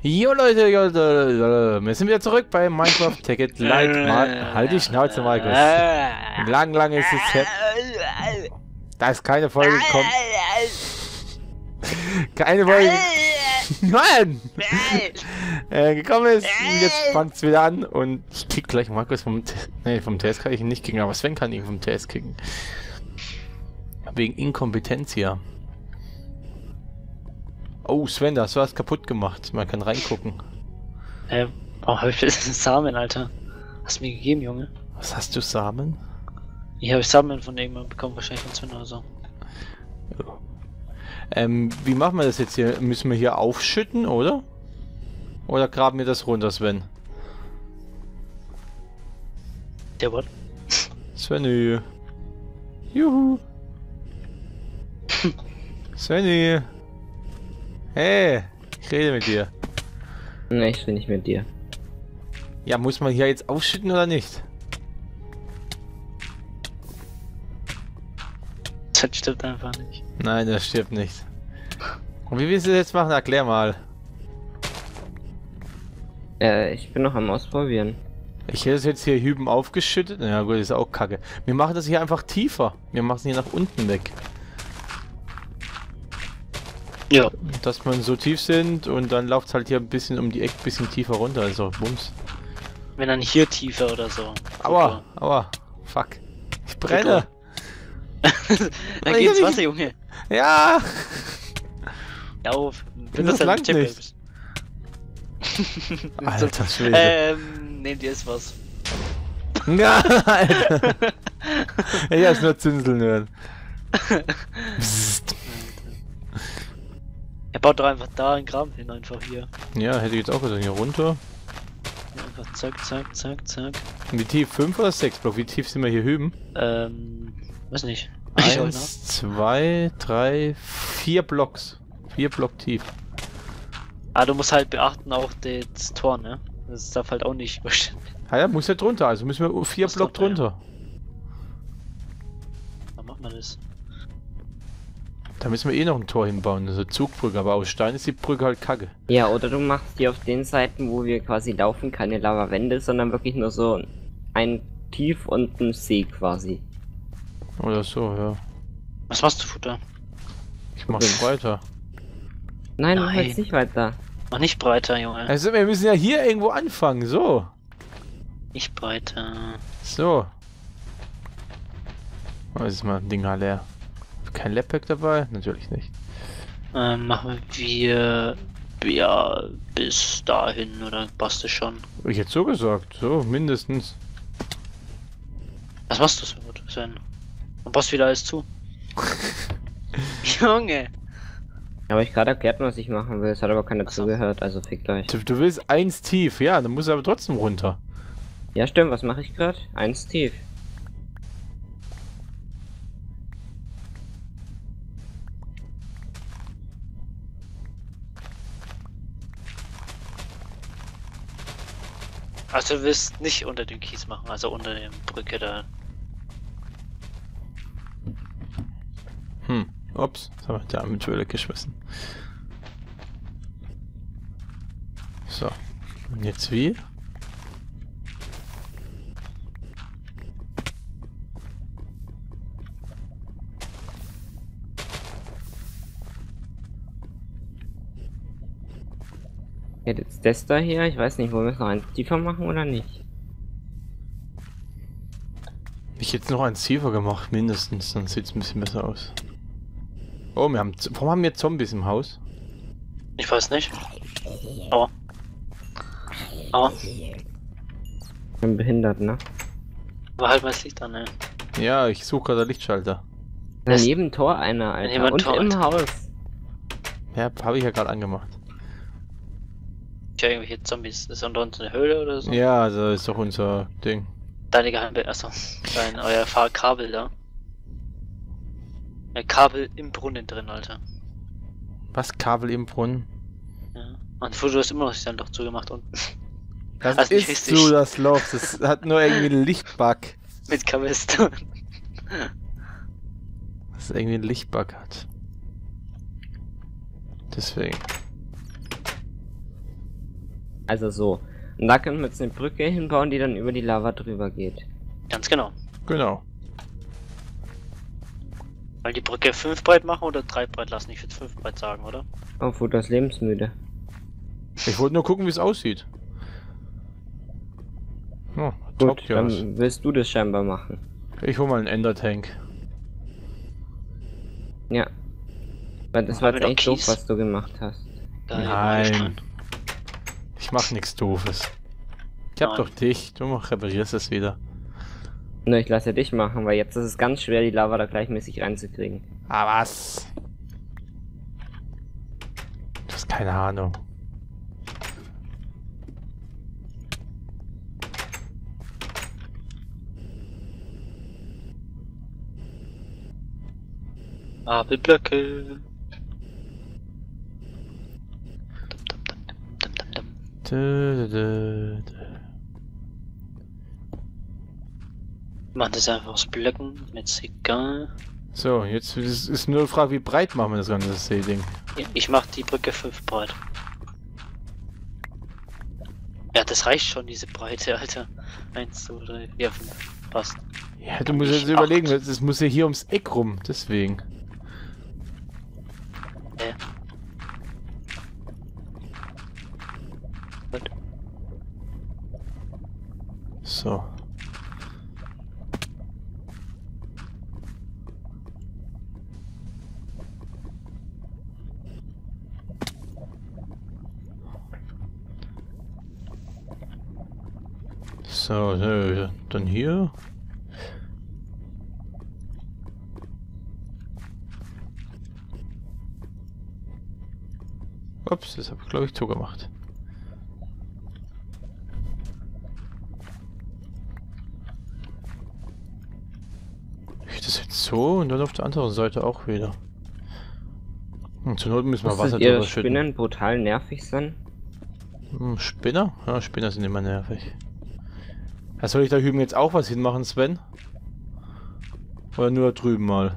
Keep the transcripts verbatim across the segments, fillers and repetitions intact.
Jo Leute, jo, Leute, wir sind wieder zurück bei Minecraft Ticket Light. Mal, halt die Schnauze, Markus. Lang, lang ist es her. Da ist keine Folge gekommen. Keine Folge. Nein! äh, gekommen ist. Jetzt fängt es wieder an und ich kick gleich Markus vom T nee, vom T S kann ich ihn nicht kicken, aber Sven kann ihn vom T S kicken. Wegen Inkompetenz hier. Oh, Sven, da hast du was kaputt gemacht. Man kann reingucken. Äh, warum hab ich das Samen, Alter? Hast du mir gegeben, Junge? Was hast du, Samen? Ich habe Samen von irgendwann bekommen, wahrscheinlich von Sven oder so. Ja. Ähm, wie machen wir das jetzt hier? Müssen wir hier aufschütten, oder? Oder graben wir das runter, Sven? Der what? Svenny. Juhu. Svenny. Hey, ich rede mit dir. Ne, ich will nicht mit dir. Ja, muss man hier jetzt aufschütten oder nicht? Das stimmt einfach nicht. Nein, das stirbt nicht. Und wie willst du das jetzt machen? Erklär mal. Äh, ich bin noch am Ausprobieren. Ich hätte es jetzt hier hüben aufgeschüttet. Ja gut, ist auch kacke. Wir machen das hier einfach tiefer. Wir machen es hier nach unten weg. Ja. Dass wir so tief sind und dann läuft es halt hier ein bisschen um die Ecke, ein bisschen tiefer runter. Also Bums. Wenn dann hier tiefer oder so. Aua, aua. Fuck. Ich brenne. Dann geht's Wasser, Junge. Ja. Ja, auf. Bin das lang nicht. Alter Schwede. Ähm, nehmt ihr es was? Ja, Alter. Ich hab's nur Zinseln hören. Psst. Er baut doch einfach da einen Graben hin, einfach hier. Ja, hätte ich jetzt auch gesagt, hier runter. Ja, einfach zack, zack, zack, zack. Wie tief? fünf oder sechs Block? Wie tief sind wir hier hüben? Ähm, weiß nicht. Eins, zwei, drei, vier Blocks. Vier Block tief. Ah, du musst halt beachten auch das Tor, ne? Das darf halt auch nicht überstehen. Ah ja, muss ja drunter, also müssen wir vier Was Block drunter, drunter. Dann macht man das. Da müssen wir eh noch ein Tor hinbauen, also Zugbrücke, aber aus Stein ist die Brücke halt kacke. Ja, oder du machst die auf den Seiten, wo wir quasi laufen, keine Lavawände, sondern wirklich nur so ein Tief und ein See quasi. Oder so, ja. Was machst du, Futter? Ich mach's weiter. Nein, Nein. mach jetzt nicht weiter. Mach nicht breiter, Junge. Also wir müssen ja hier irgendwo anfangen, so. Nicht breiter. So. Oh, jetzt ist mal ein Ding leer. Kein Lappack dabei? Natürlich nicht. Ähm, machen wir ja bis dahin oder passt es schon? Ich hätte so gesagt, so mindestens. Was machst du so gut, Sven? Und passt wieder alles zu. Junge! Habe ich gerade erklärt, was ich machen will, es hat aber keiner zugehört, also fickt euch. Du, du willst eins tief, ja, dann muss er aber trotzdem runter. Ja stimmt, was mache ich gerade? Eins tief. Also du willst nicht unter dem Kies machen, also unter der Brücke da. Hm, ups, das haben wir da mit Höhle geschmissen. So, und jetzt wie? Ja, jetzt das da hier, ich weiß nicht, wollen wir es noch eins tiefer machen oder nicht? Ich hätte noch eins tiefer gemacht, mindestens, dann sieht es ein bisschen besser aus. Oh, wir haben, warum haben wir Zombies im Haus? Ich weiß nicht. Aua. Aua. Ich bin behindert, ne? War halt mein Licht an, ne? Ja, ich suche gerade Lichtschalter. Neben Tor einer, Alter. Neben Und Tor, im Alter. Haus. Ja, habe ich ja gerade angemacht. Tja, irgendwelche Zombies. Ist unter uns eine Höhle oder so? Ja, das ist doch unser Ding. Deine Geheimbild, achso. Dein, euer Fahrkabel da. Ein Kabel im Brunnen drin, Alter. Was? Kabel im Brunnen? Ja. Und du hast immer noch das Loch zugemacht unten. Das Also nicht ist richtig. so das Loch, das hat nur irgendwie einen Lichtbug. Mit Kanister. Das irgendwie einen Lichtbug hat. Deswegen. Also so. Und da können wir jetzt eine Brücke hinbauen, die dann über die Lava drüber geht. Ganz genau. Genau. Weil die Brücke fünf breit machen oder drei breit lassen? Ich würde fünf breit sagen, oder? Oh, Futter ist lebensmüde. Ich wollte nur gucken, wie es aussieht. Oh, Gut, taugt ja was. dann willst du das scheinbar machen. Ich hol mal einen Ender-Tank. Ja. Weil das Haben war wir jetzt noch echt doof, Kies? was du gemacht hast. Da hier Nein. mach ich dran. Ich mach nichts Doofes. Ich hab Nein. doch dich. Du mach, reparierst es wieder. Nur ich lasse dich machen, weil jetzt ist es ganz schwer, die Lava da gleichmäßig reinzukriegen. Ah, was? Du hast keine Ahnung. Abelblöcke. Dum, dum, dum, dum, dum. Dö, dö, dö. Machen das einfach aus Blöcken, mir ist egal. So, jetzt ist, ist nur die Frage, wie breit machen wir das ganze See-Ding? Ich mach die Brücke fünf breit. Ja, das reicht schon, diese Breite, Alter. eins, zwei, drei, vier, fünf. Passt. Ja, du musst jetzt Ich überlegen, acht. das muss ja hier ums Eck rum, deswegen. Äh. Gut. So. So, so, dann hier. Ups, das habe ich glaube ich zugemacht. Ich das jetzt so und dann auf der anderen Seite auch wieder. Und zur Not müssen wir Wasser Musstet ihr drüber schütten. Spinnen brutal nervig sein? Hm, Spinner? Ja, Spinner sind immer nervig. Ja, soll ich da hüben jetzt auch was hinmachen, Sven? Oder nur drüben mal?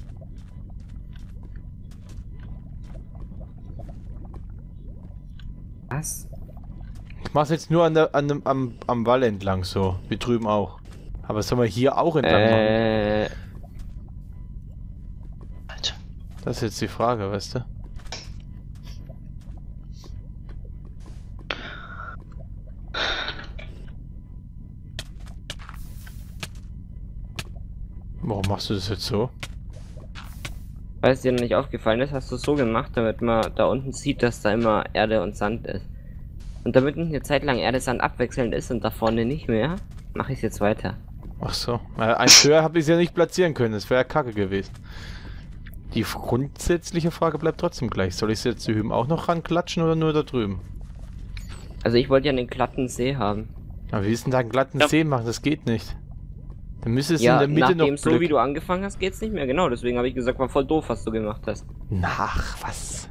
Was? Ich mach's jetzt nur an der, an dem, am, am Wall entlang so, wie drüben auch. Aber soll man hier auch entlang machen? Äh, Alter. Das ist jetzt die Frage, weißt du? Warum machst du das jetzt so? weil es dir noch nicht aufgefallen ist, hast du es so gemacht, damit man da unten sieht, dass da immer Erde und Sand ist. Und damit eine Zeit lang Erde, Sand abwechselnd ist und da vorne nicht mehr, mache ich es jetzt weiter. Ach so. Äh, eins höher habe ich es ja nicht platzieren können, das wäre ja kacke gewesen. Die grundsätzliche Frage bleibt trotzdem gleich. Soll ich es jetzt drüben auch noch ranklatschen oder nur da drüben? Also ich wollte ja einen glatten See haben. Aber wie ist denn da einen glatten Ja. See machen? Das geht nicht. Dann müsste es Ja, in der Mitte nachdem noch so Blöcke- wie du angefangen hast, geht's nicht mehr. Genau, deswegen habe ich gesagt, war voll doof, was du gemacht hast. Nach was?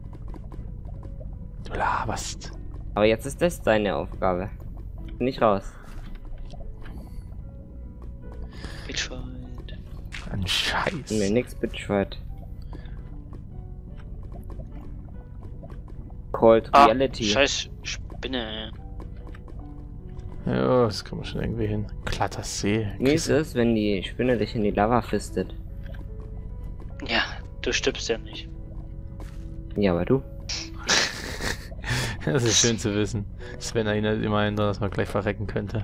Du laberst. Aber jetzt ist das deine Aufgabe. Nicht raus. Bitchfight. Ein Scheiß. Nee, nix Bitchfight. Called Ah, Reality. scheiß Spinne. Ja, das kann man schon irgendwie hin. Glatter See. Wie ist es, wenn die Spinne dich in die Lava fistet? Ja, du stirbst ja nicht. Ja, aber du. Das ist schön zu wissen. Sven erinnert immerhin daran, dass man gleich verrecken könnte.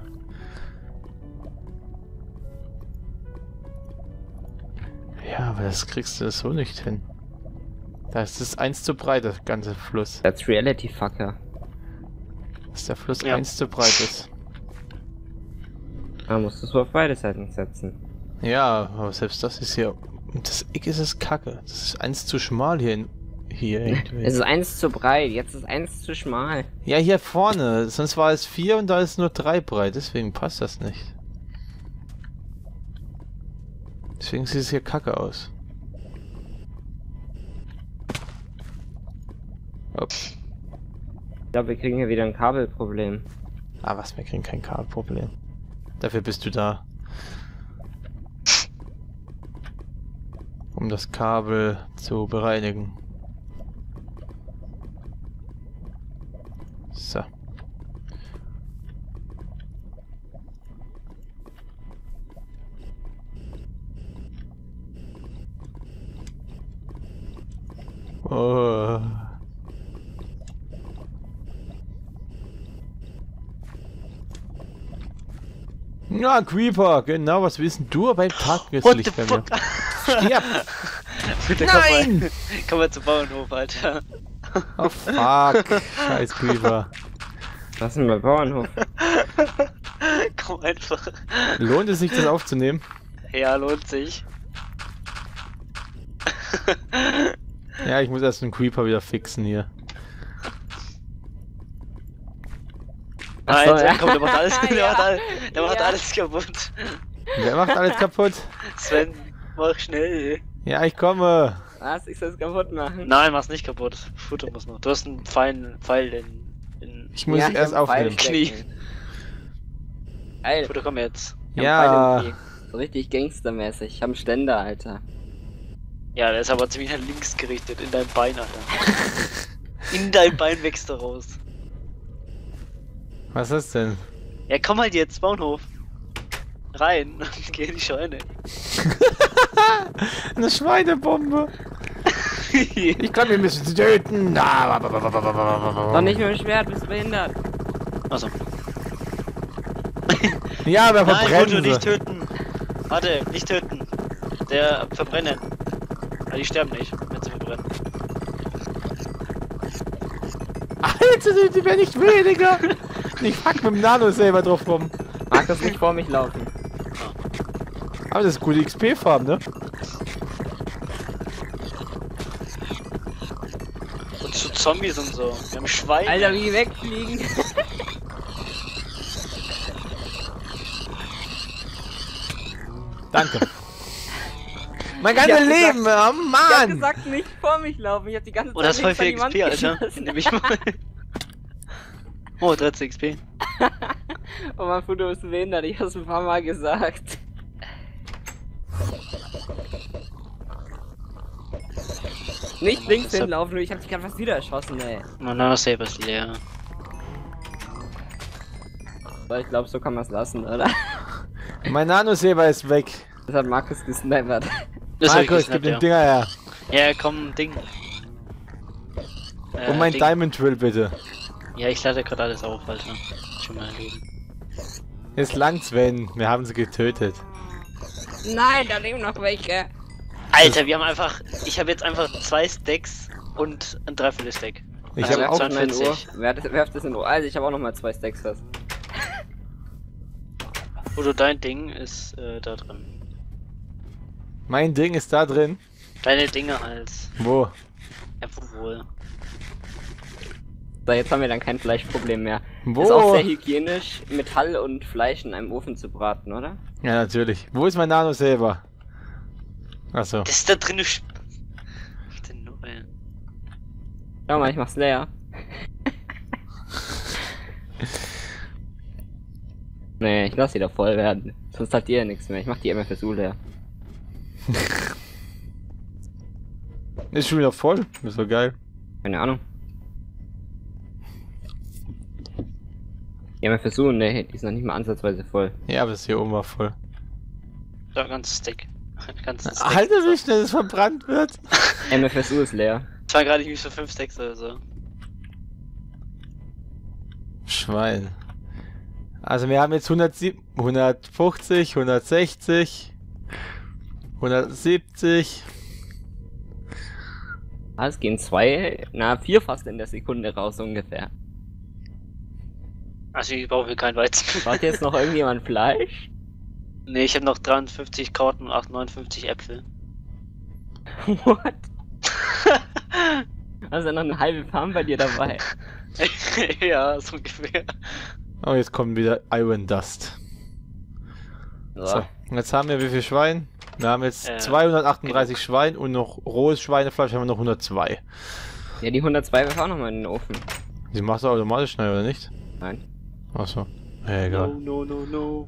Ja, aber das kriegst du so nicht hin. Da ist es eins zu breit, das ganze Fluss. That's Reality Fucker. Dass der Fluss Ja. eins zu breit ist. Da musst du es auf beide Seiten setzen. Ja, aber selbst das ist hier... Und das Eck ist es kacke. Das ist eins zu schmal hier in... Hier irgendwie. Es ist eins zu breit, jetzt ist eins zu schmal. Ja, hier vorne. Sonst war es vier und da ist nur drei breit. Deswegen passt das nicht. Deswegen sieht es hier kacke aus. Ups. Ich glaube, wir kriegen hier wieder ein Kabelproblem. Ah, was? Wir kriegen kein Kabelproblem. Dafür bist du da. Um das Kabel zu bereinigen. So. Oh. Ja, Creeper, genau, was wissen du beim Tageslicht bei mir? Stirb! Bitte, Nein! Komm mal, komm mal zum Bauernhof, Alter. Oh fuck, scheiß Creeper. Was ist denn beim Bauernhof? Komm einfach. Lohnt es sich, das aufzunehmen? Ja, lohnt sich. Ja, ich muss erst den Creeper wieder fixen hier. Nein, Ach so, ja. komm, der macht alles, der Ja. macht, alles, der macht Ja. alles kaputt. Wer macht alles kaputt? Sven, mach schnell. Ja, ich komme. Was? Ich soll es kaputt machen? Nein, mach's nicht kaputt. Futter muss noch. Du hast einen Pfeil, Pfeil in, in Ich muss Ja, es erst hab einen aufnehmen. Pfeil Knie. stecken. Geil. Futter, komm jetzt. Ich hab Ja. einen Pfeil im Knie. So richtig gangstermäßig. Ich hab einen Ständer, Alter. Ja, der ist aber ziemlich nach links gerichtet. In dein Bein, Alter. In dein Bein wächst er raus. Was ist denn? Ja, komm halt jetzt, Bauernhof. Rein. Geh in die Scheune. Eine Schweinebombe. Ich glaube, wir müssen sie töten. Doch nicht mit dem Schwert, bist du behindert. Achso. Ja, aber Nein, Foto verbrennen nicht sie. töten. Warte, nicht töten. Der verbrennen. Aber die sterben nicht, wenn sie verbrennen. Alter, die, die werden nicht weniger. Ich fuck mit dem Nano selber drauf rum. Mag das nicht vor mich laufen. Aber das ist gute X P-Farm, ne? Und zu Zombies und so. Wir haben Schweine. Alter, wie die wegfliegen. Danke. Mein ganzes hab gesagt- Leben, oh Ich hab Mann! gesagt, nicht vor mich laufen. Ich hab die ganze Zeit Oh, das ist voll links viel an die X P, Wand Alter. geschossen. Nimm ich mal. Oh, dreizehn X P. Oh mein Foto ist behindert, ich hab's ein paar Mal gesagt. Nicht links Das hab- hinlaufen, ich hab dich gerade fast wieder erschossen, ey. Mana Saber ist leer. So, ich glaube, so kann man es lassen, oder? Mein Nanosaber ist weg. Das hat Markus gesnappert. Das hab ich Markus, gib gesnappt, den ja. Dinger her. Ja, komm, Ding. Äh, Und mein Ding. Diamond Drill bitte. Ja, ich lade gerade alles auf, Alter. Schon mal erleben. Jetzt langt's, Sven. Wir haben sie getötet. Nein, da leben noch welche. Alter, wir haben einfach. Ich habe jetzt einfach zwei Stacks und ein Dreiviertel-Stack. Ich Also habe auch zweiundvierzig. in Uhr. Wer hat- Werft das in Uhr. Also, ich habe auch noch mal zwei Stacks fast. Oder dein Ding ist äh, da drin. Mein Ding ist da drin. Deine Dinge halt. Wo? Ja, wo wohl. So, jetzt haben wir dann kein Fleischproblem mehr. Wo? Ist auch sehr hygienisch, Metall und Fleisch in einem Ofen zu braten, oder? Ja, natürlich. Wo ist mein Nanosaber? Achso. Das ist da drin. Du Sch Ach, den Null. Schau mal, ich mach's leer. Nee, ich lass die da voll werden. Sonst hat die ja nichts mehr. Ich mach die M F S U leer. Ist schon wieder voll. Ist so geil. Keine Ahnung. Die M F S U, nee, die ist noch nicht mal ansatzweise voll. Ja, aber das hier oben war voll. Da ganz Stack. Ganz Stack. Alter, wie schnell das verbrannt wird. M F S U ist leer. Das war gerade irgendwie so fünf Stacks oder so. Schwein. Also wir haben jetzt hundertsieben, hundertfünfzig, hundertsechzig, hundertsiebzig. Ah, es gehen zwei, na vier fast in der Sekunde raus ungefähr. Also ich brauche hier kein Weizen. Braucht jetzt noch irgendjemand Fleisch? Nee, ich habe noch dreiundfünfzig Karten und achtundneunzig Äpfel. What? Also noch eine halbe Farm bei dir dabei. Ja, so ungefähr. Oh, jetzt kommt wieder Iron Dust. So. So, und jetzt haben wir wie viel Schwein? Wir haben jetzt Äh, zweihundertachtunddreißig Schwein und noch rohes Schweinefleisch haben wir noch hundertzwei. Ja, die hundertzwei werfen auch noch mal in den Ofen. Die machst du automatisch schnell, oder nicht? Nein. Achso. Ja, No, egal. no, no, no.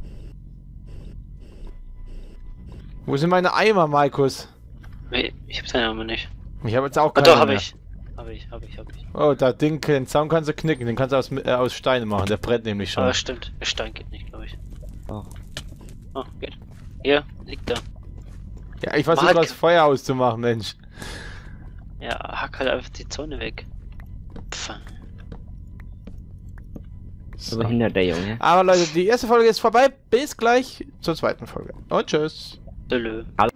Wo sind meine Eimer, Markus? Nee, ich hab seinen Namen nicht. Ich habe jetzt auch Ah, keine doch, hab mehr. ich. Hab ich, hab ich, hab ich. Oh, da Ding, den Zaun kannst du knicken, den kannst du aus, äh, aus Steinen machen, der brennt nämlich schon. Aber stimmt, der Stein geht nicht, glaube ich. Oh. Oh, geht. Hier, liegt da. Ja, ich versuche Mark. das Feuer auszumachen, Mensch. Ja, hack halt einfach die Zone weg. Pff. So behindert der Junge. Aber Leute, die erste Folge ist vorbei. Bis gleich zur zweiten Folge. Und tschüss. Dölö.